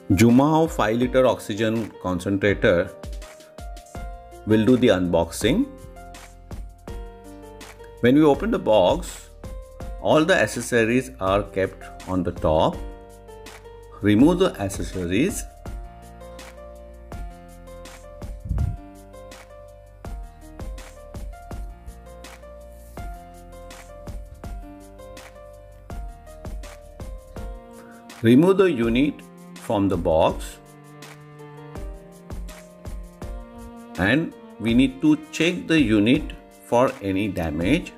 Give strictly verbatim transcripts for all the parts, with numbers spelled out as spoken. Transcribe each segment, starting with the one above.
Jumao five liter oxygen concentrator will do the unboxing. When we open the box, all the accessories are kept on the top. Remove the accessories. Remove the unit from the box, and we need to check the unit for any damage.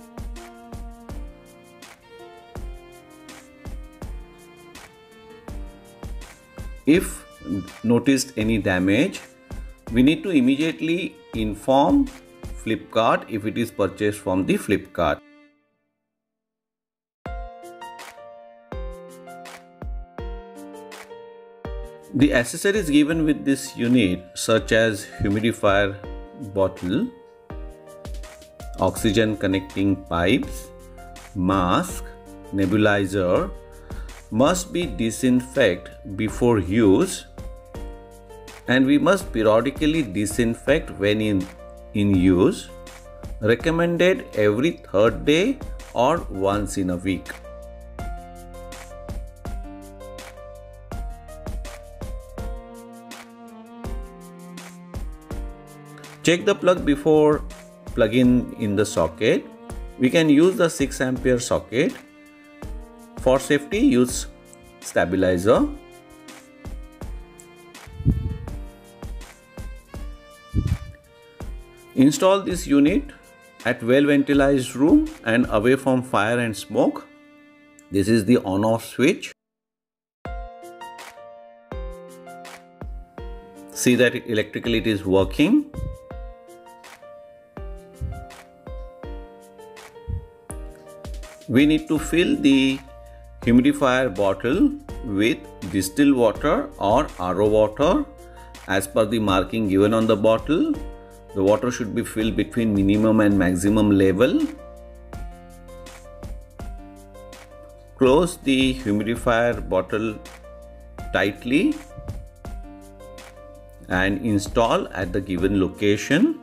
If noticed any damage, we need to immediately inform Flipkart if it is purchased from the Flipkart. The accessories given with this unit, such as humidifier bottle, oxygen connecting pipes, mask, nebulizer, must be disinfected before use, and we must periodically disinfect when in, in use. Recommended every third day or once in a week. Check the plug before plugging in the socket. We can use the six ampere socket. For safety, use stabilizer. Install this unit at well ventilated room and away from fire and smoke. This is the on-off switch. See that electrically it is working. We need to fill the humidifier bottle with distilled water or R O water as per the marking given on the bottle. The water should be filled between minimum and maximum level. Close the humidifier bottle tightly and install at the given location.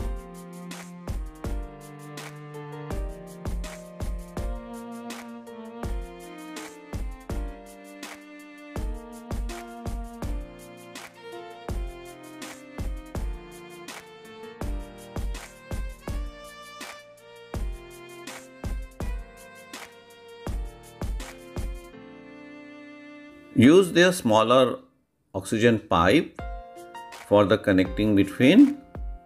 Use the smaller oxygen pipe for the connecting between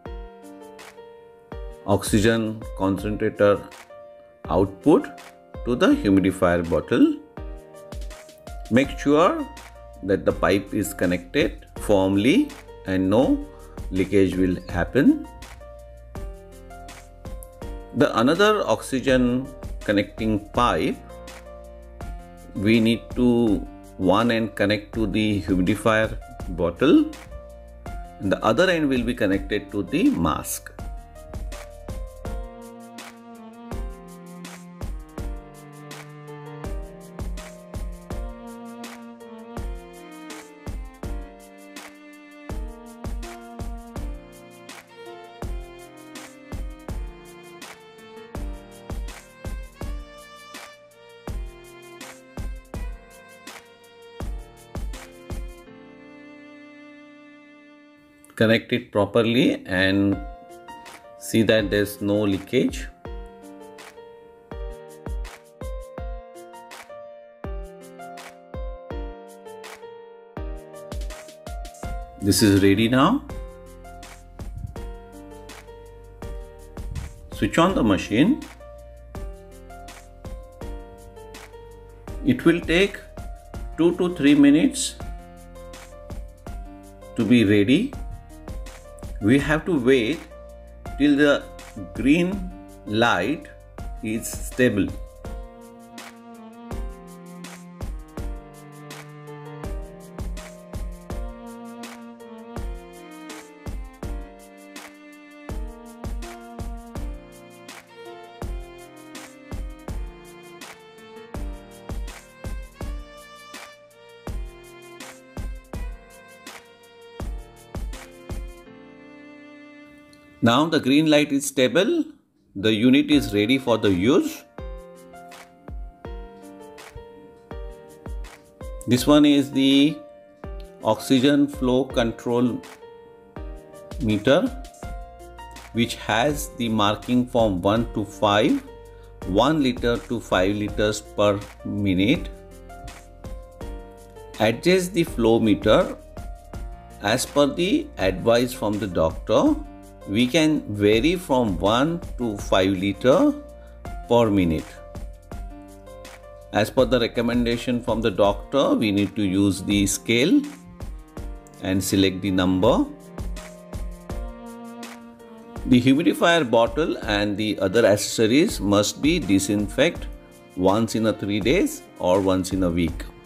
oxygen concentrator output to the humidifier bottle. Make sure that the pipe is connected firmly and no leakage will happen. The another oxygen connecting pipe, we need to one end connect to the humidifier bottle and the other end will be connected to the mask. Connect it properly and see that there's no leakage. This is ready now. Switch on the machine. It will take two to three minutes to be ready. We have to wait till the green light is stable. Now the green light is stable. The unit is ready for the use. This one is the oxygen flow control meter, which has the marking from one to five, one liter to five liters per minute. Adjust the flow meter as per the advice from the doctor. We can vary from one to five liter per minute. As per the recommendation from the doctor, we need to use the scale and select the number. The humidifier bottle and the other accessories must be disinfected once in a three days or once in a week.